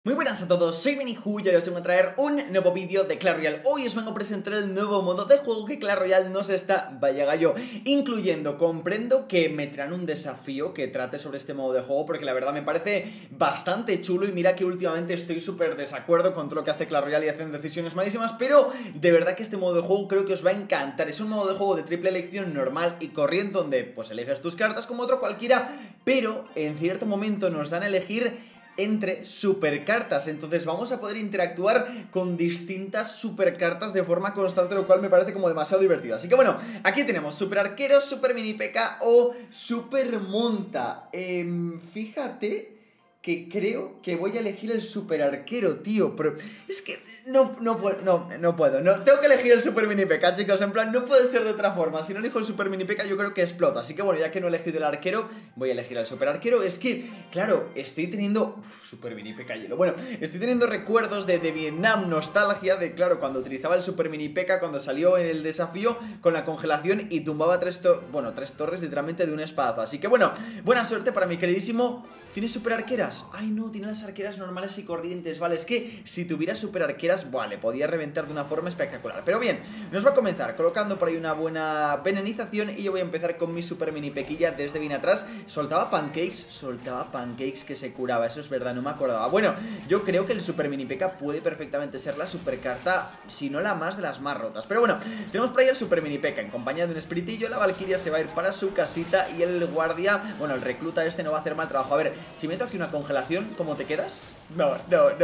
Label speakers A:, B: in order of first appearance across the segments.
A: Muy buenas a todos, soy Beniju y hoy os vengo a traer un nuevo vídeo de Clash Royale. Hoy os vengo a presentar el nuevo modo de juego que Clash Royale nos está, vaya gallo, incluyendo. Comprendo que me traen un desafío que trate sobre este modo de juego porque la verdad me parece bastante chulo y mira que últimamente estoy súper desacuerdo con todo lo que hace Clash Royale y hacen decisiones malísimas, pero de verdad que este modo de juego creo que os va a encantar. Es un modo de juego de triple elección normal y corriente donde pues eliges tus cartas como otro cualquiera, pero en cierto momento nos dan a elegir entre supercartas, entonces vamos a poder interactuar con distintas supercartas de forma constante, lo cual me parece como demasiado divertido. Así que bueno, aquí tenemos super arquero, super mini P.E.K.K.A. o super monta. Fíjate que creo que voy a elegir el super arquero, tío, pero es que no puedo, tengo que elegir el super mini P.E.K.K.A, chicos, en plan, no puede ser de otra forma. Si no elijo el super mini P.E.K.K.A, yo creo que exploto, así que bueno, ya que no he elegido el arquero, voy a elegir al super arquero. Es que, claro, estoy teniendo super mini P.E.K.K.A hielo, bueno, estoy teniendo recuerdos de Vietnam, nostalgia de, claro, cuando utilizaba el super mini P.E.K.K.A, cuando salió en el desafío con la congelación y tumbaba tres torres literalmente de un espadazo. Así que bueno, buena suerte para mi queridísimo. ¿Tiene super arqueras? Ay no, tiene las arqueras normales y corrientes. Vale, es que si tuviera super arqueras, vale, podía reventar de una forma espectacular. Pero bien, nos va a comenzar colocando por ahí una buena venenización y yo voy a empezar con mi super mini P.E.K.K.A desde bien atrás. Soltaba pancakes que se curaba, eso es verdad, no me acordaba. Bueno, yo creo que el super mini P.E.K.K.A puede perfectamente ser la super carta, si no la más de las más rotas. Pero bueno, tenemos por ahí el super mini P.E.K.K.A en compañía de un espiritillo. La Valkyria se va a ir para su casita y el guardia, bueno, el recluta este no va a hacer mal trabajo. A ver, si meto aquí una congelación, ¿cómo te quedas? No.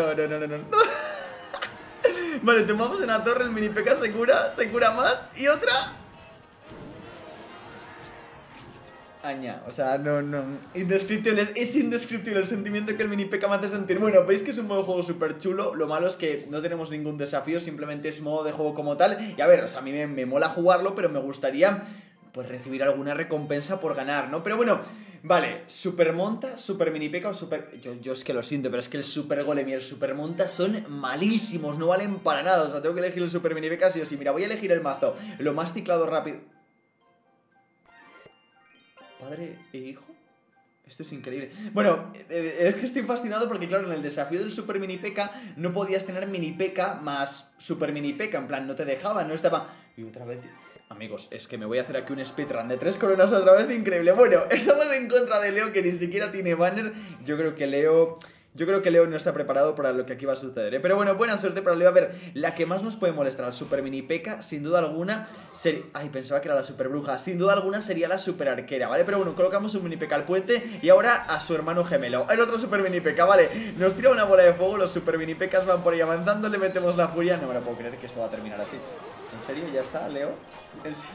A: Vale, tomamos en la torre, el mini P.E.K.K.A se cura más. Y otra. Aña, o sea, no, indescriptible, es indescriptible el sentimiento que el mini P.E.K.K.A me hace sentir. Bueno, veis que es un modo de juego súper chulo. Lo malo es que no tenemos ningún desafío, simplemente es modo de juego como tal. Y a ver, o sea, a mí me mola jugarlo, pero me gustaría pues recibir alguna recompensa por ganar, ¿no? Pero bueno, vale, super monta, super mini P.E.K.K.A o super... Yo es que lo siento, pero es que el super golem y el super monta son malísimos, no valen para nada. O sea, tengo que elegir el super mini P.E.K.K.A sí o sí. Mira, voy a elegir el mazo lo más ciclado rápido. ¿Padre e hijo? Esto es increíble. Bueno, es que estoy fascinado porque, claro, en el desafío del super mini P.E.K.K.A no podías tener mini P.E.K.K.A más super mini P.E.K.K.A. En plan, no te dejaba, no estaba... Y otra vez... Amigos, es que me voy a hacer aquí un speedrun de 3 coronas otra vez, increíble. Bueno, estamos en contra de Leo, que ni siquiera tiene banner. Yo creo que Leo no está preparado para lo que aquí va a suceder, ¿eh? Pero bueno, buena suerte para Leo. A ver, la que más nos puede molestar al super mini P.E.K.K.A, sin duda alguna sería... Ay, pensaba que era la super bruja. Sin duda alguna sería la super arquera, ¿vale? Pero bueno, colocamos un mini P.E.K.K.A al puente y ahora a su hermano gemelo, el otro super mini P.E.K.K.A, ¿vale? Nos tira una bola de fuego, los super mini P.E.K.K.A van por ahí avanzando, le metemos la furia. No me lo puedo creer que esto va a terminar así. ¿En serio? ¿Ya está, Leo? ¿En serio?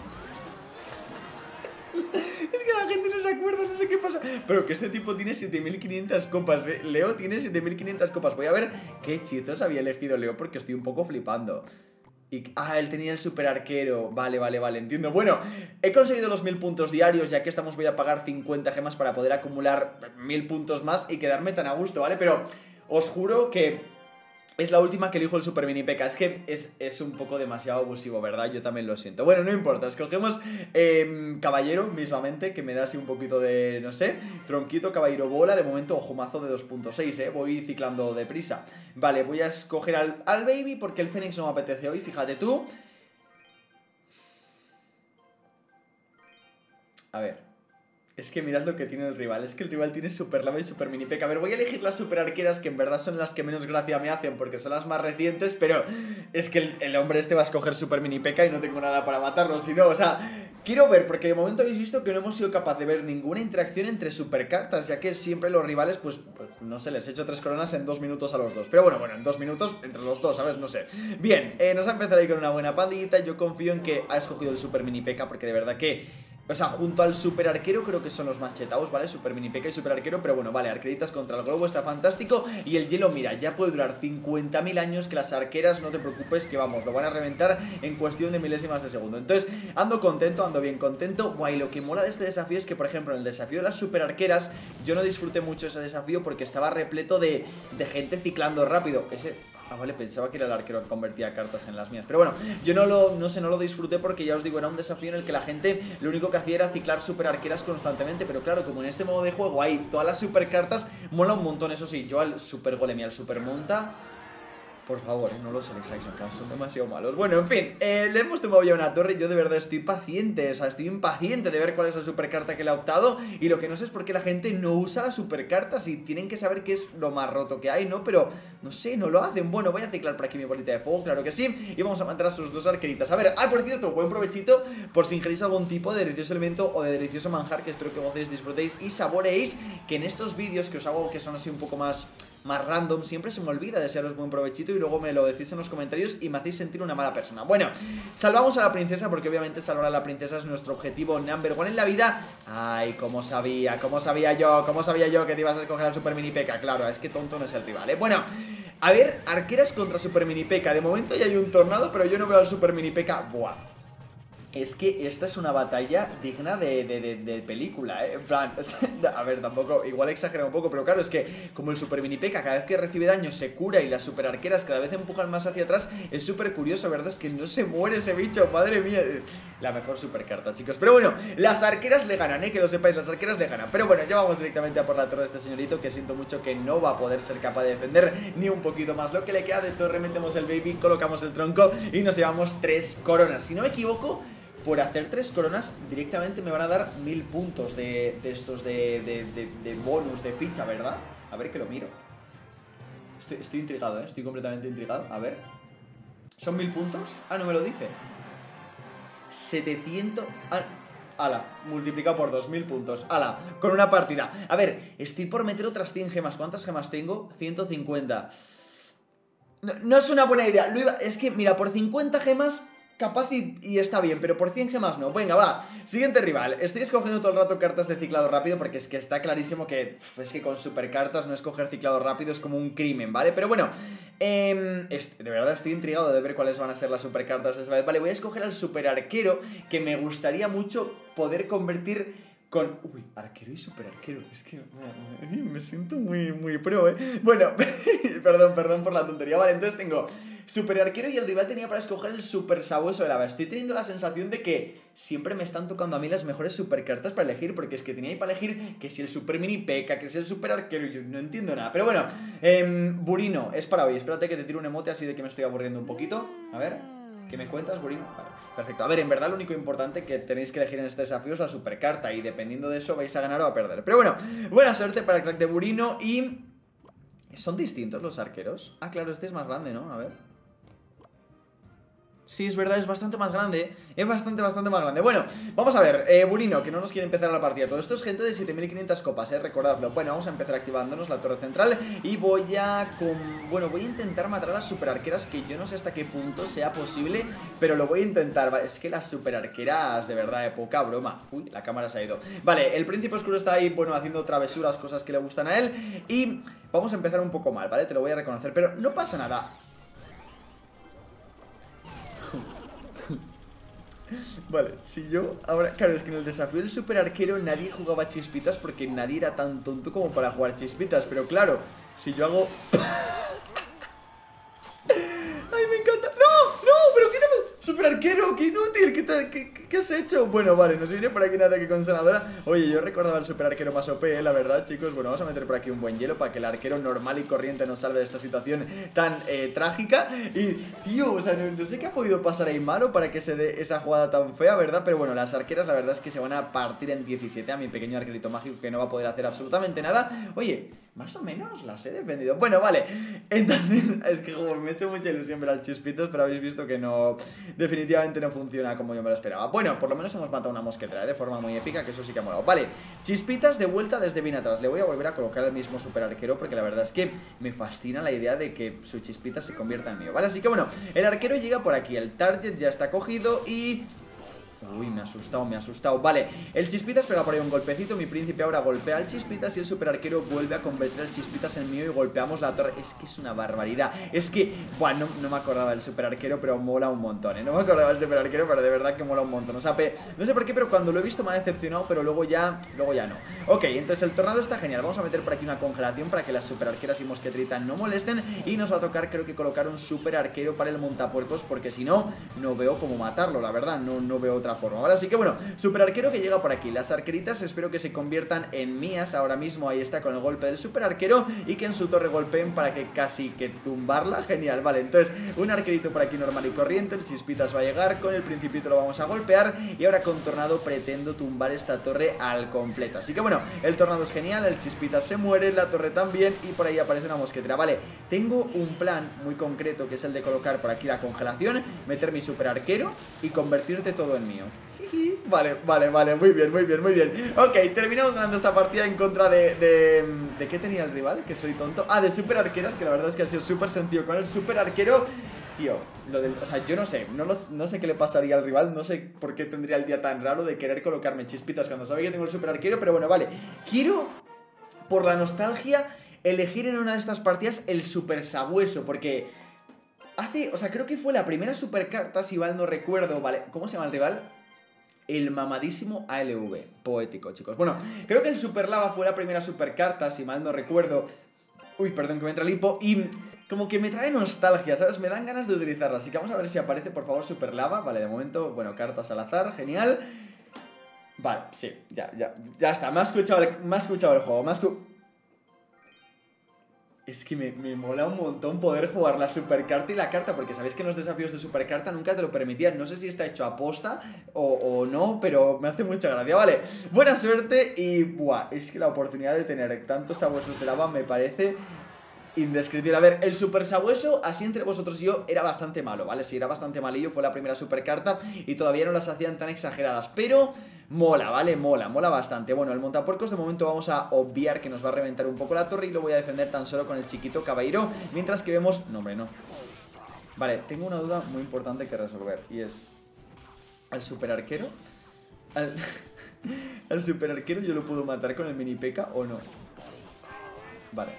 A: Es que la gente no se acuerda, no sé qué pasa. Pero que este tipo tiene 7500 copas, ¿eh? Leo tiene 7500 copas. Voy a ver qué hechizos había elegido Leo porque estoy un poco flipando. Él tenía el super arquero. Vale, entiendo. Bueno, he conseguido los 1000 puntos diarios. Ya que estamos voy a pagar 50 gemas para poder acumular 1000 puntos más y quedarme tan a gusto, ¿vale? Pero os juro que es la última que elijo el super mini P.E.K.K.A. Es que es un poco demasiado abusivo, ¿verdad? Yo también lo siento. Bueno, no importa, escogemos caballero mismamente, que me da así un poquito de, no sé, tronquito, caballero bola. De momento, ojo, mazo de 2.6, voy ciclando deprisa. Vale, voy a escoger al baby porque el Fénix no me apetece hoy, fíjate tú. A ver, es que mirad lo que tiene el rival. Es que el rival tiene super lava y super mini P.E.K.K.A. A ver, voy a elegir las super arqueras, que en verdad son las que menos gracia me hacen porque son las más recientes. Pero es que el hombre este va a escoger super mini P.E.K.K.A y no tengo nada para matarlo. Si no, o sea, quiero ver, porque de momento habéis visto que no hemos sido capaz de ver ninguna interacción entre supercartas, ya que siempre los rivales, pues no sé, les he hecho 3 coronas en 2 minutos a los dos. Pero bueno, en 2 minutos entre los dos, ¿sabes? No sé. Bien, nos ha empezado ahí con una buena pandillita. Yo confío en que ha escogido el super mini P.E.K.K.A porque de verdad que... O sea, junto al super arquero creo que son los más chetados, ¿vale? Super mini P.E.K.K.A y super arquero, pero bueno, vale, arqueritas contra el globo, está fantástico. Y el hielo, mira, ya puede durar 50.000 años, que las arqueras, no te preocupes, que vamos, lo van a reventar en cuestión de milésimas de segundo. Entonces, ando contento, ando bien contento. Guay, lo que mola de este desafío es que, por ejemplo, en el desafío de las super arqueras, yo no disfruté mucho ese desafío porque estaba repleto de gente ciclando rápido. Ah, vale, pensaba que era el arquero que convertía cartas en las mías. Pero bueno, yo no lo disfruté porque ya os digo, era un desafío en el que la gente lo único que hacía era ciclar super arqueras constantemente. Pero claro, como en este modo de juego hay todas las super cartas, mola un montón. Eso sí, yo al super golem y al super monta, por favor, no los elijáis acá, son demasiado malos. Bueno, en fin, le hemos tomado ya una torre y yo de verdad estoy paciente, o sea, estoy impaciente de ver cuál es la supercarta que le ha optado. Y lo que no sé es por qué la gente no usa las supercartas y tienen que saber qué es lo más roto que hay, ¿no? Pero, no sé, no lo hacen. Bueno, voy a ciclar por aquí mi bolita de fuego, claro que sí. Y vamos a matar a sus dos arqueritas. A ver, por cierto, buen provechito por si ingerís algún tipo de delicioso alimento o de delicioso manjar, que espero que gocéis, disfrutéis y saboreéis. Que en estos vídeos que os hago, que son así un poco más random, siempre se me olvida desearos buen provechito y luego me lo decís en los comentarios y me hacéis sentir una mala persona. Bueno, salvamos a la princesa porque obviamente salvar a la princesa es nuestro objetivo number one en la vida. Ay, cómo sabía yo que te ibas a escoger al Super Mini P.E.K.K.A. Claro, es que tonto no es el rival, ¿eh? Bueno, a ver, arqueras contra Super Mini P.E.K.K.A. De momento ya hay un tornado, pero yo no veo al Super Mini P.E.K.K.A. Buah. Es que esta es una batalla digna de película, ¿eh? En plan, a ver, tampoco, igual exagera un poco, pero claro, es que como el Super Mini P.E.K.K.A. cada vez que recibe daño se cura y las super arqueras cada vez empujan más hacia atrás, es súper curioso, ¿verdad? Es que no se muere ese bicho, madre mía. La mejor super carta, chicos. Pero bueno, las arqueras le ganan, ¿eh? Que lo sepáis, las arqueras le ganan. Pero bueno, ya vamos directamente a por la torre de este señorito, que siento mucho que no va a poder ser capaz de defender ni un poquito más lo que le queda de torre. Metemos el baby, colocamos el tronco y nos llevamos 3 coronas. Si no me equivoco, por hacer 3 coronas directamente me van a dar 1000 puntos de estos de bonus, de ficha, ¿verdad? A ver que lo miro. Estoy intrigado, ¿eh? Estoy completamente intrigado. A ver. ¿Son 1000 puntos? Ah, no me lo dice. 700... ala, multiplicado por 2000 puntos. Ala, con una partida. A ver, estoy por meter otras 100 gemas. ¿Cuántas gemas tengo? 150. No es una buena idea. Es que, mira, por 50 gemas... capaz y está bien, pero por 100 gemas no. Venga, va, siguiente rival. Estoy escogiendo todo el rato cartas de ciclado rápido porque es que está clarísimo que es que con supercartas no escoger ciclado rápido es como un crimen, ¿vale? Pero bueno, de verdad estoy intrigado de ver cuáles van a ser las supercartas de esta vez. Vale, voy a escoger al super arquero, que me gustaría mucho poder convertir con... Uy, arquero y super arquero. Es que me siento muy pro, ¿eh? Bueno, perdón por la tontería. Vale, entonces tengo super arquero y el rival tenía para escoger el super sabueso de lava. Estoy teniendo la sensación de que siempre me están tocando a mí las mejores supercartas para elegir, porque es que tenía ahí para elegir que si el super mini P.E.K.K.A., que si el super arquero, yo no entiendo nada. Pero bueno, Burino, es para hoy. Espérate que te tiro un emote así de que me estoy aburriendo un poquito. A ver, ¿qué me cuentas, Burino? Vale, perfecto. A ver, en verdad lo único importante que tenéis que elegir en este desafío es la supercarta y dependiendo de eso vais a ganar o a perder. Pero bueno, buena suerte para el crack de Burino. Y... ¿son distintos los arqueros? Ah, claro, este es más grande, ¿no? A ver... sí, es verdad, es bastante más grande. Es bastante más grande. Bueno, vamos a ver, Burino, que no nos quiere empezar la partida. Todo esto es gente de 7500 copas, recordadlo. Bueno, vamos a empezar activándonos la torre central. Y voy a intentar matar a las superarqueras, que yo no sé hasta qué punto sea posible, pero lo voy a intentar. Vale, es que las superarqueras, de verdad, poca broma. Uy, la cámara se ha ido. Vale, el príncipe oscuro está ahí, bueno, haciendo travesuras, cosas que le gustan a él. Y vamos a empezar un poco mal, ¿vale? Te lo voy a reconocer, pero no pasa nada. Vale, si yo... ahora, claro, es que en el desafío del super arquero nadie jugaba chispitas porque nadie era tan tonto como para jugar chispitas. Pero claro, si yo hago... ¡ay, me encanta! ¡No! ¿Pero qué te pasa? ¡Super arquero! ¡Qué inútil! ¿Qué has hecho? Bueno, vale, nos viene por aquí un ataque con sanadora. Oye, yo recordaba el super arquero más OP, la verdad, chicos. Bueno, vamos a meter por aquí un buen hielo para que el arquero normal y corriente nos salve de esta situación tan trágica. Y, tío, o sea, no sé qué ha podido pasar ahí malo para que se dé esa jugada tan fea, ¿verdad? Pero bueno, las arqueras la verdad es que se van a partir en 17 a mi pequeño arquerito mágico, que no va a poder hacer absolutamente nada. Oye, más o menos las he defendido. Bueno, vale, entonces es que como me ha hecho mucha ilusión ver al Chispitos, pero habéis visto que no, definitivamente no funciona como yo me lo esperaba. Bueno, por lo menos hemos matado una mosquetera, de forma muy épica, que eso sí que ha molado. Vale, Chispitas de vuelta desde bien atrás. Le voy a volver a colocar el mismo super arquero porque la verdad es que me fascina la idea de que su Chispita se convierta en mío, ¿vale? Así que bueno, el arquero llega por aquí, el target ya está cogido y... Uy, me ha asustado. Vale, el Chispitas pega por ahí un golpecito. Mi príncipe ahora golpea al Chispitas y el super arquero vuelve a convertir al Chispitas en mío y golpeamos la torre. Es que es una barbaridad. Es que, bueno, no me acordaba del super arquero, pero mola un montón, ¿eh? No me acordaba del super arquero, pero de verdad que mola un montón. O sea, no sé por qué, pero cuando lo he visto me ha decepcionado, pero luego ya no. Ok, entonces el tornado está genial. Vamos a meter por aquí una congelación para que las super arqueras y mosquetrita no molesten. Y nos va a tocar, creo que colocar un super arquero para el montapuercos, porque si no, no veo cómo matarlo, la verdad. No veo otra forma, ¿vale? Así que bueno, super arquero que llega por aquí. Las arqueritas espero que se conviertan en mías ahora mismo. Ahí está con el golpe del super arquero. Y que en su torre golpeen para que casi que tumbarla. Genial, vale, entonces un arquerito por aquí normal y corriente. El Chispitas va a llegar, con el principito lo vamos a golpear. Y ahora con tornado pretendo tumbar esta torre al completo. Así que bueno, el tornado es genial, el Chispitas se muere, la torre también. Y por ahí aparece una mosquetera, vale. Tengo un plan muy concreto, que es el de colocar por aquí la congelación, meter mi super arquero y convertirte todo en mío. Vale, muy bien. Ok, terminamos ganando esta partida en contra ¿de qué tenía el rival? Que soy tonto. Ah, de super arqueras, que la verdad es que ha sido súper sencillo con el super arquero. Tío, o sea, yo no sé qué le pasaría al rival. No sé por qué tendría el día tan raro de querer colocarme Chispitas cuando sabe que tengo el super arquero. Pero bueno, vale, quiero, por la nostalgia, elegir en una de estas partidas el super sabueso, porque o sea, creo que fue la primera super carta, si mal no recuerdo. Vale, ¿cómo se llama el rival? El mamadísimo ALV, poético, chicos. Bueno, creo que el Super Lava fue la primera super carta, si mal no recuerdo. Uy, perdón que me entra el hipo. Y como que me trae nostalgia, ¿sabes? Me dan ganas de utilizarla. Así que vamos a ver si aparece, por favor, Super Lava. Vale, de momento, bueno, cartas al azar, genial. Vale, sí, ya está. Me ha escuchado el juego, Es que me mola un montón poder jugar la supercarta y la carta, porque sabéis que en los desafíos de supercarta nunca te lo permitían. No sé si está hecho a posta o no, pero me hace mucha gracia, vale. Buena suerte y, buah, es que la oportunidad de tener tantos sabuesos de lava me parece indescriptible. A ver, el super sabueso, así entre vosotros y yo, era bastante malo, ¿vale? Sí, era bastante malillo, fue la primera supercarta y todavía no las hacían tan exageradas, pero mola, ¿vale? Mola bastante. Bueno, el montapuercos de momento vamos a obviar que nos va a reventar un poco la torre y lo voy a defender tan solo con el chiquito caballero, mientras que vemos... No, hombre, no. Vale, tengo una duda muy importante que resolver y es... ¿Al super arquero? ¿Al super arquero yo lo puedo matar con el mini P.E.K.K.A. o no? Vale,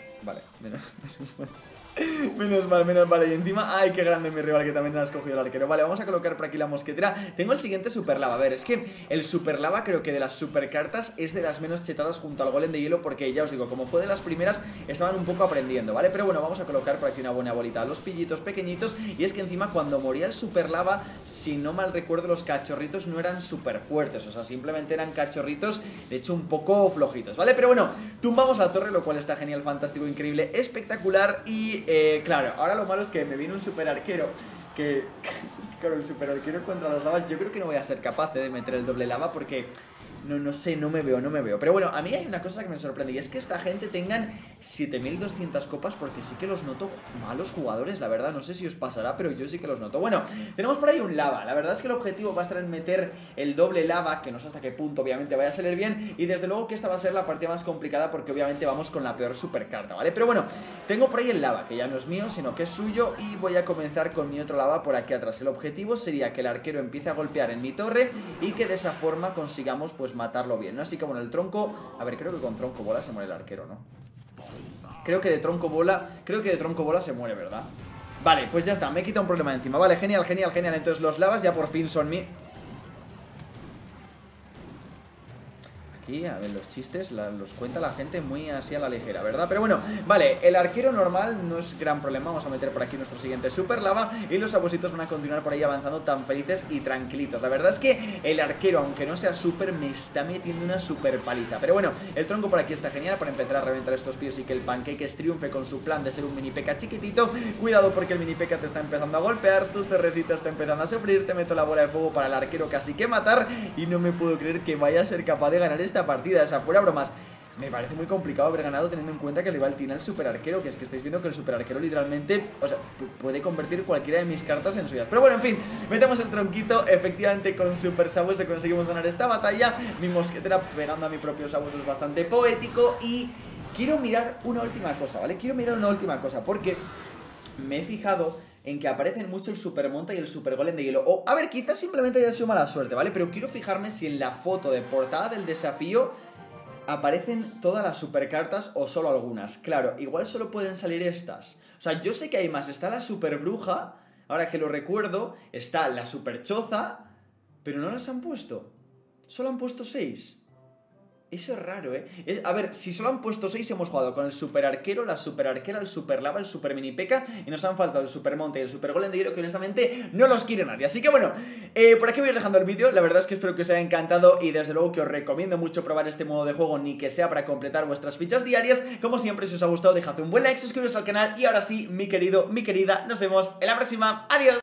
A: menos mal, y encima, ay, qué grande mi rival que también ha escogido el arquero. Vale, vamos a colocar por aquí la mosquetera. Tengo el siguiente super lava, a ver, es que el super lava creo que de las super cartas es de las menos chetadas junto al golem de hielo, porque ya os digo, como fue de las primeras, estaban un poco aprendiendo, ¿vale? Pero bueno, vamos a colocar por aquí una buena bolita a los pillitos pequeñitos. Y es que encima cuando moría el super lava, si no mal recuerdo, los cachorritos no eran súper fuertes, o sea, simplemente eran cachorritos, de hecho un poco flojitos, ¿vale? Pero bueno, tumbamos la torre, lo cual está genial, fantástico, increíble, espectacular. Y claro, ahora lo malo es que me viene un super arquero que claro, el super arquero contra las lavas yo creo que no voy a ser capaz de meter el doble lava porque no sé, no me veo. Pero bueno, a mí hay una cosa que me sorprende y es que esta gente tengan 7200 copas, porque sí que los noto malos jugadores, la verdad. No sé si os pasará, pero yo sí que los noto. Bueno, tenemos por ahí un lava. La verdad es que el objetivo va a estar en meter el doble lava, que no sé hasta qué punto obviamente vaya a salir bien. Y desde luego que esta va a ser la partida más complicada porque obviamente vamos con la peor supercarta, ¿vale? Pero bueno, tengo por ahí el lava, que ya no es mío, sino que es suyo. Y voy a comenzar con mi otro lava por aquí atrás. El objetivo sería que el arquero empiece a golpear en mi torre y que de esa forma consigamos pues matarlo bien, ¿no? Así que bueno, el tronco... A ver, creo que con tronco bola se muere el arquero, ¿no? Creo que de tronco bola se muere, ¿verdad? Vale, pues ya está, me he quitado un problema de encima. Vale, genial. Entonces los lavas ya por fin son mi... Aquí, a ver, los chistes los cuenta la gente muy así a la ligera, ¿verdad? Pero bueno, vale, el arquero normal no es gran problema. Vamos a meter por aquí nuestro siguiente super lava y los sabuesitos van a continuar por ahí avanzando tan felices y tranquilitos. La verdad es que el arquero, aunque no sea super, me está metiendo una super paliza. Pero bueno, el tronco por aquí está genial para empezar a reventar estos píos y que el Pancakes triunfe con su plan de ser un mini P.E.K.K.A. chiquitito. Cuidado porque el mini P.E.K.K.A. te está empezando a golpear, tu torrecita está empezando a sufrir, te meto la bola de fuego para el arquero casi que matar y no me puedo creer que vaya a ser capaz de ganar esta partida. O sea, fuera bromas, me parece muy complicado haber ganado teniendo en cuenta que el rival tiene al super arquero, que es que estáis viendo que el super arquero literalmente, o sea, puede convertir cualquiera de mis cartas en suyas. Pero bueno, en fin, metemos el tronquito. Efectivamente con super sabueso conseguimos ganar esta batalla. Mi mosquetera pegando a mi propio sabueso es bastante poético. Y quiero mirar una última cosa, ¿vale? Porque me he fijado en que aparecen mucho el Super Monta y el Super Golem de hielo. O, a ver, quizás simplemente haya sido mala suerte, ¿vale? Pero quiero fijarme si en la foto de portada del desafío aparecen todas las supercartas o solo algunas. Claro, igual solo pueden salir estas. O sea, yo sé que hay más. Está la Super Bruja, ahora que lo recuerdo. Está la Super Choza, pero no las han puesto. Solo han puesto 6. Eso es raro, ¿eh? A ver, si solo han puesto 6, hemos jugado con el Super Arquero, la Super Arquera, el Super Lava, el Super Mini P.E.K.K.A. y nos han faltado el Super Monte y el Super Golem de hielo, que honestamente no los quiere nadie. Así que bueno, por aquí voy a ir dejando el vídeo. La verdad es que espero que os haya encantado y desde luego que os recomiendo mucho probar este modo de juego, ni que sea para completar vuestras fichas diarias. Como siempre, si os ha gustado, dejad un buen like, suscribiros al canal y ahora sí, mi querido, mi querida, nos vemos en la próxima. ¡Adiós!